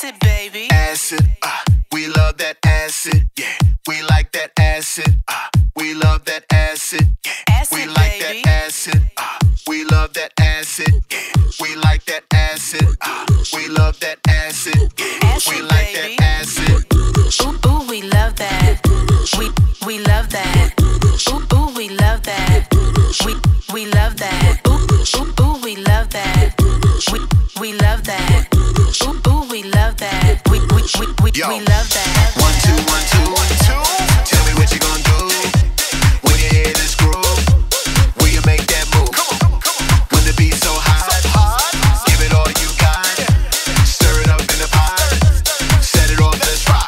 Acid, baby. Acid, we love that acid, yeah. We like that acid, we love that acid, yeah. Acid, we like baby. that acid, we love that acid, yeah. We like that acid, we love that acid, yeah. Acid, we like baby. that acid. Ooh, ooh, we love that. We love that. Ooh, ooh, we love that. We love that. Ooh, ooh, ooh, we love that. We love that. Ooh, ooh, we love that. We love that. 1, 2, 1, 2, 1, 2. Tell me what you gonna do when you hear this groove. Will you make that move? When the beat's so hot, give it all you got. Stir it up in the pot, set it off, let's rock.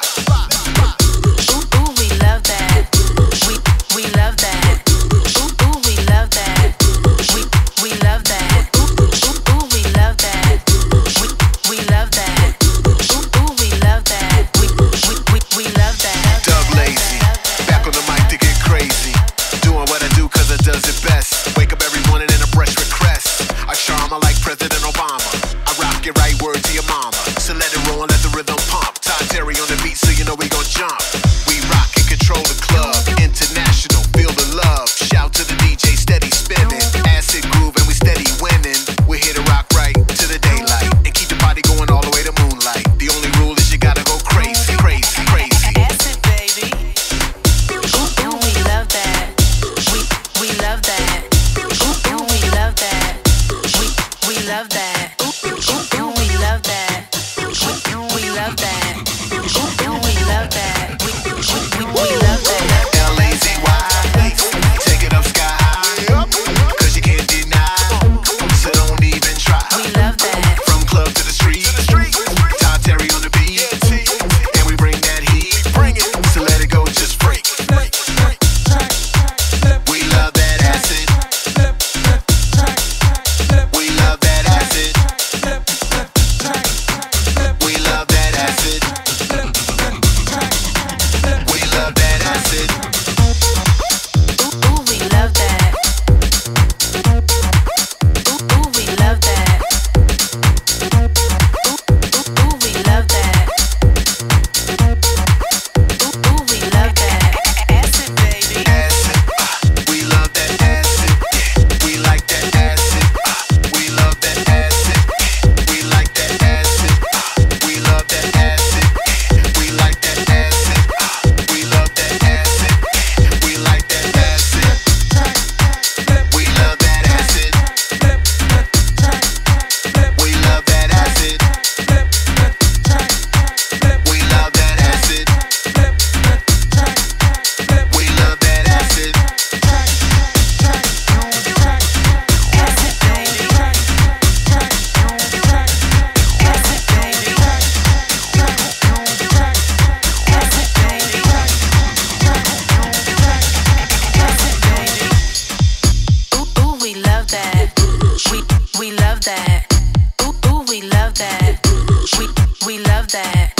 Ooh, ooh, we love that. We love that. Ooh, ooh, we love that. We love that. Ooh, ooh, we love that. We love that. Ooh, ooh, we love that. We love that. Dub Lazy, back on the mic to get crazy. Doing what I do cause I does it best. Wake up every morning and I brush with crest. I charm, I like President Obama. I rock your right word to your mama. So let it roll and let the rhythm pump. Todd Terry on the beat so you know we gon' jump. We rock and control the club. International, feel the love. Shout to the DJ, steady spinning. Acid groove and we steady winning. We're here to rock right to the daylight. And keep the party going all the way to moonlight. The only rule is you gotta go crazy, crazy, crazy. Acid, baby. Ooh, ooh, we love that. We love that. Ooh, ooh, we love that. We love that. Ooh, ooh, we love that. We love that. Ooh, ooh, we love that. We love that. L-A-Z-Y, take it up sky high, cause you can't deny, so don't even try. We love that. From club to the street, Todd Terry on the beat, and we bring that heat, so let it go, just freak. We love that acid. We love that acid. We love that acid. We love that acid. Ooh, ooh, we love that. Ooh, ooh, we love that. Ooh, ooh, we love that. Ooh, ooh, we love that. Acid, baby. Acid, we love that acid. Yeah, we like that acid. We love that acid. Yeah, we like that acid. We love that acid. Yeah, we like that acid. We love that acid. Yeah, we like that acid. We love that acid. We love that acid. We love that acid. We love that acid. Acid, baby. Acid, baby. Acid, baby. Acid, baby. Ooh, ooh, we love that. We love that. Ooh, ooh, we love that. We love that.